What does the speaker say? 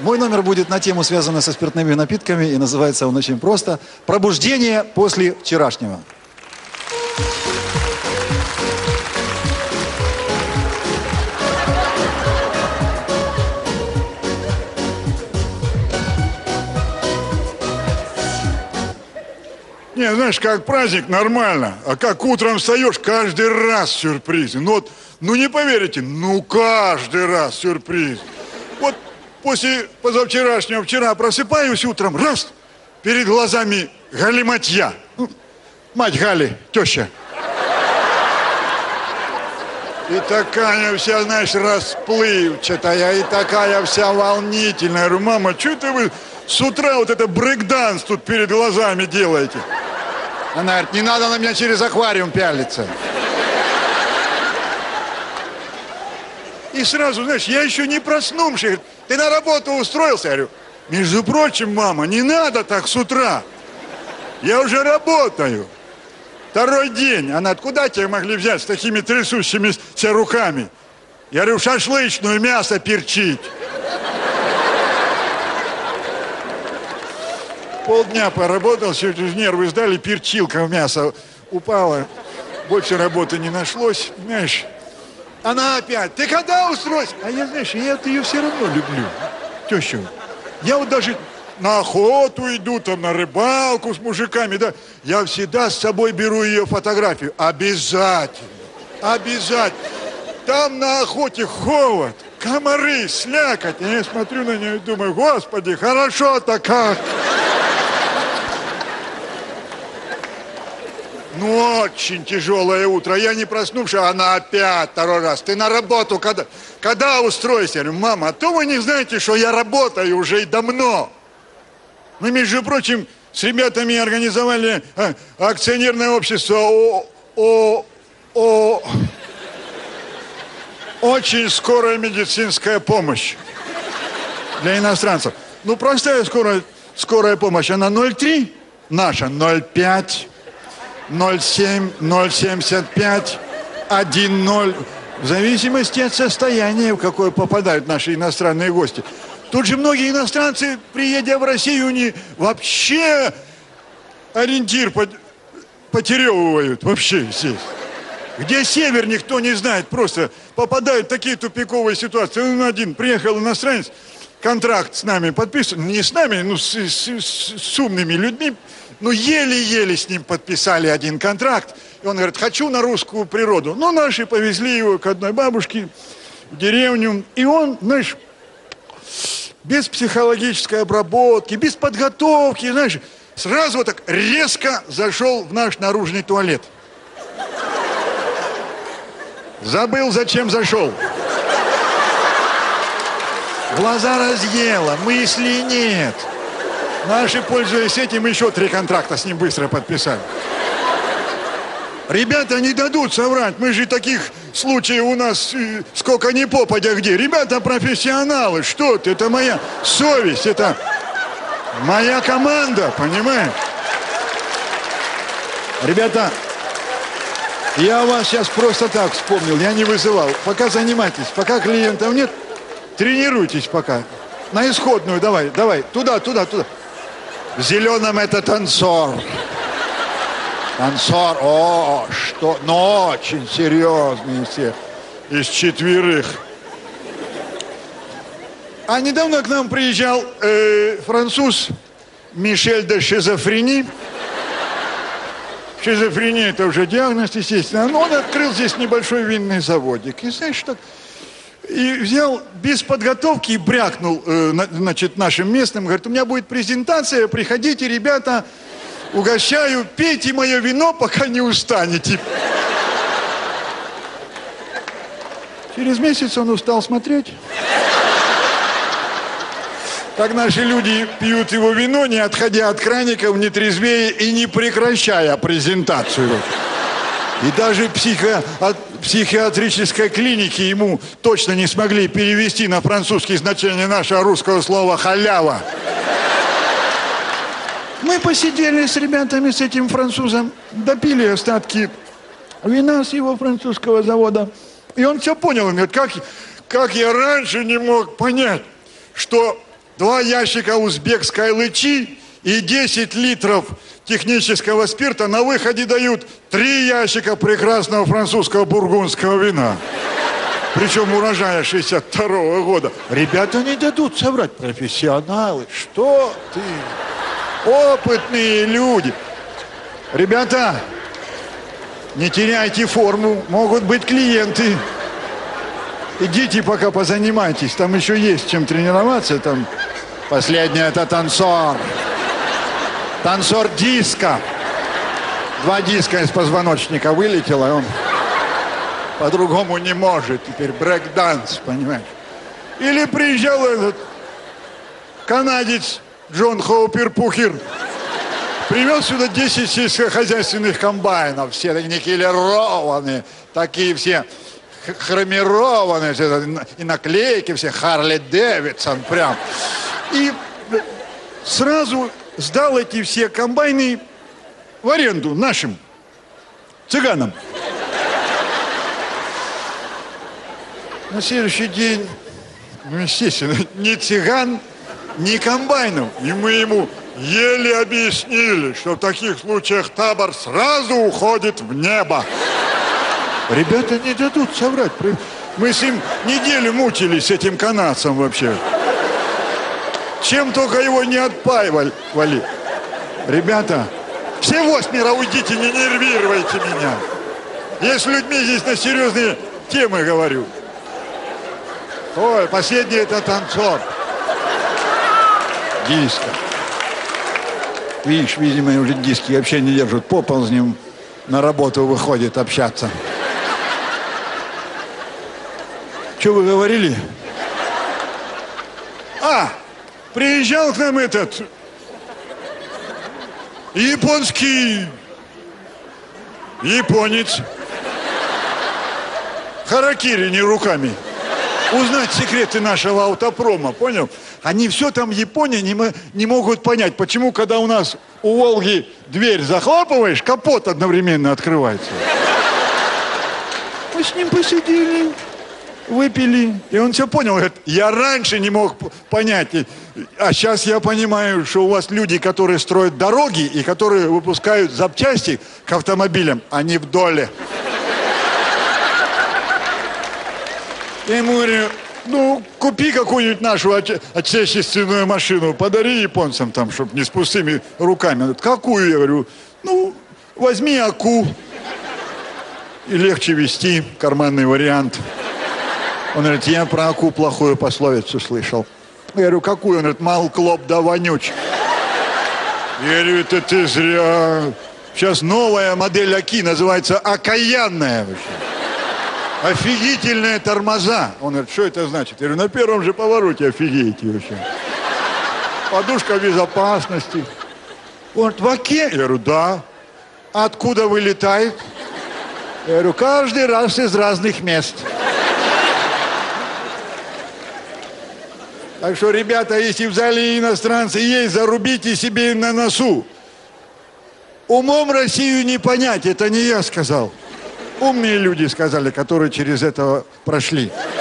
Мой номер будет на тему, связанную со спиртными напитками, и называется он очень просто «Пробуждение после вчерашнего». Не, знаешь, как праздник нормально, а как утром встаешь, каждый раз сюрпризы. Ну вот, ну не поверите, ну каждый раз сюрприз. Вот после позавчерашнего, вчера просыпаюсь утром, раз, перед глазами галиматья. Мать Гали, теща. И такая вся, знаешь, расплывчатая, и такая вся волнительная. Я говорю, мама, что это вы с утра вот это брейк-данс тут перед глазами делаете? Она говорит, не надо на меня через аквариум пялиться. И сразу, знаешь, я еще не проснувший. Говорит, ты на работу устроился? Я говорю, между прочим, мама, не надо так с утра. Я уже работаю. Второй день. Она, откуда тебя могли взять с такими трясущимися руками? Я говорю, шашлычную мясо перчить. Полдня поработал, все нервы сдали, перчилка в мясо упала. Больше работы не нашлось, знаешь. Она опять, ты когда устроишься? А я, знаешь, я ее все равно люблю, тещу. Я вот даже на охоту иду, там, на рыбалку с мужиками, да. Я всегда с собой беру ее фотографию. Обязательно, обязательно. Там на охоте холод, комары, слякоть. Я смотрю на нее и думаю, господи, хорошо-то как. Ну, очень тяжелое утро. Я не проснувшись, она опять второй раз. Ты на работу когда устроишься? Я говорю, мама, а то вы не знаете, что я работаю уже и давно. Мы, между прочим, с ребятами организовали акционерное общество очень скорая медицинская помощь для иностранцев. Ну, простая скорая помощь, она 0,3, наша 0,5. 0,7, 0,75, 1,0. В зависимости от состояния, в какое попадают наши иностранные гости. Тут же многие иностранцы, приедя в Россию, не вообще ориентир потеревывают. Вообще здесь. Где север, никто не знает. Просто попадают в такие тупиковые ситуации. Ну, один приехал иностранец, контракт с нами подписан. Не с нами, ну, с умными людьми. Ну, еле-еле с ним подписали один контракт. И он говорит, хочу на русскую природу. Ну, наши повезли его к одной бабушке в деревню. И он, знаешь, без психологической обработки, без подготовки, знаешь, сразу вот так резко зашел в наш наружный туалет. Забыл, зачем зашел. Глаза разъело, мыслей нет. Наши, пользуясь этим, еще 3 контракта с ним быстро подписали. Ребята не дадут соврать. Мы же таких случаев у нас сколько ни попадя где. Ребята профессионалы. Что ты? Это моя совесть. Это моя команда, понимаешь? Ребята, я вас сейчас просто так вспомнил. Я не вызывал. Пока занимайтесь. Пока клиентов нет, тренируйтесь пока. На исходную давай. Туда. В зеленом это танцор. Танцор, что? Но очень серьезные все. Из 4. А недавно к нам приезжал француз Мишель де Шизофрени. Шизофрения это уже диагноз, естественно. Но он открыл здесь небольшой винный заводик. И знаешь, так... И взял без подготовки и брякнул, значит, нашим местным. Говорит, у меня будет презентация, приходите, ребята, угощаю, пейте мое вино, пока не устанете. Через месяц он устал смотреть. Так наши люди пьют его вино, не отходя от краников, не трезвее и не прекращая презентацию. И даже психиатрической клиники ему точно не смогли перевести на французский значение нашего русского слова «халява». Мы посидели с ребятами, с этим французом, допили остатки вина с его французского завода. И он все понял. Он говорит, как я раньше не мог понять, что 2 ящика узбекской лычи и 10 литров технического спирта, на выходе дают 3 ящика прекрасного французского бургундского вина. Причем урожая 62-го года. Ребята не дадут соврать, профессионалы. Что ты? Опытные люди. Ребята, не теряйте форму, могут быть клиенты. Идите пока позанимайтесь, там еще есть чем тренироваться. Там последнее это танцор. Танцор диска. 2 диска из позвоночника вылетело, и он по-другому не может. Теперь брейк-данс, понимаешь? Или приезжал этот канадец Джон Хоупер-Пухер. Привез сюда 10 сельскохозяйственных комбайнов. Все такие никелированные, такие все хромированные, и наклейки все Харли Дэвидсон прям. И сразу сдал эти все комбайны в аренду нашим цыганам. На следующий день, ну, естественно, ни цыган, ни комбайнов. И мы ему еле объяснили, что в таких случаях табор сразу уходит в небо. Ребята не дадут соврать. Мы с ним неделю мучились, с этим канадцем вообще. Чем только его не отпаивали. Ребята, все в осмеро уйдите, не нервируйте меня. Я с людьми здесь на серьезные темы говорю. Ой, последний это танцор. Диска. Видишь, видимо, уже диски вообще не держат. Поползнем на работу выходит общаться. Что вы говорили? Приезжал к нам этот японец. Харакири не руками. Узнать секреты нашего автопрома, понял? Они все там в Японии не могут понять, почему, когда у нас у Волги дверь захлопываешь, капот одновременно открывается. Мы с ним посидели, выпили, и он все понял. Говорит, я раньше не мог понять, а сейчас я понимаю, что у вас люди, которые строят дороги и которые выпускают запчасти к автомобилям, они в доле. Я ему говорю, ну, купи какую-нибудь нашу отечественную машину, подари японцам там, чтобы не с пустыми руками. Он говорит, какую? Я говорю, ну, возьми Аку. И легче вести, карманный вариант. Он говорит, я про Аку плохую пословицу слышал. Я говорю, какую? Он говорит, мал клоп да вонюч. Я говорю, это ты зря. Сейчас новая модель Аки называется окаянная вообще. Офигительные тормоза. Он говорит, что это значит? Я говорю, на первом же повороте офигеете вообще. Подушка безопасности. Он говорит, в Оке? Я говорю, да. Откуда вылетает? Я говорю, каждый раз из разных мест. Так что, ребята, если в зале иностранцы есть, зарубите себе на носу. Умом Россию не понять, это не я сказал. Умные люди сказали, которые через это прошли.